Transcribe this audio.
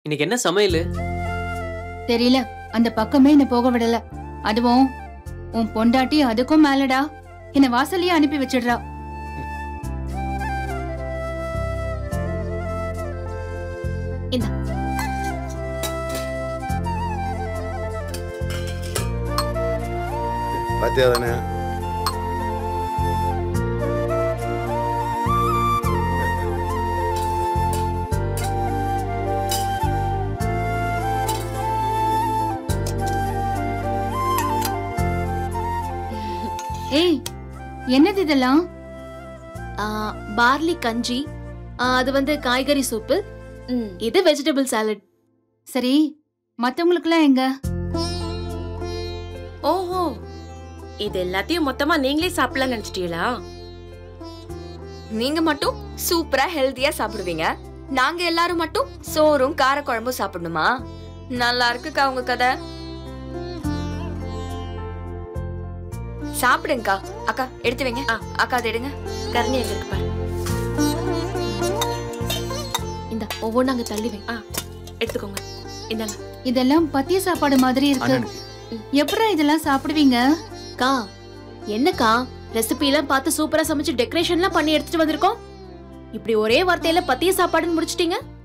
இன்னைக்கு என்ன சமையல்? தெரியல, அந்த பக்கமே என்ன போக விடல. அதுவும் உன் பொண்டாட்டி அதுக்கும் மேலடா, என்ன வாசலையே அனுப்பி வச்சிடுறா. பாத்தியா தானே? ஏய், என்னது இதெல்லாம்? பார்லி கஞ்சி, அது வந்து காய்கறி சூப்பு, இது வெஜிடபிள் சாலட். சரி, மத்தவங்களுக்குலாம் எங்க? ஓஹோ, இது எல்லாத்தையும் மொத்தமா நீங்களே சாப்பிடலாம் நினைச்சிட்டீங்களா? நீங்க மட்டும் சூப்பரா ஹெல்தியா சாப்பிடுவீங்க, நாங்க எல்லாரும் மட்டும் சோறும் காரக்குழம்பும் சாப்பிடணுமா? நல்லா இருக்குக்கா உங்க கதை. சாப்பிடுங்கக்கா. அக்கா எடுத்து வைங்க. அக்கா அதை எடுங்க. கரணி எங்க இருக்கு பாரு. இந்த ஒவ்வொன்னு அங்க தள்ளி வை. எடுத்துக்கோங்க. இந்தாங்க. இதெல்லாம் பத்திய சாப்பாடு மாதிரி இருக்கு. எப்படா இதெல்லாம் சாப்பிடுவீங்க? கா, என்னக்கா ரெசிபி எல்லாம் பார்த்து சூப்பரா சமைச்சு டெக்கரேஷன்லாம் பண்ணி எடுத்துட்டு வந்திருக்கோம். இப்படி ஒரே வார்த்தையில பத்திய சாப்பாடுன்னு முடிச்சிட்டீங்க.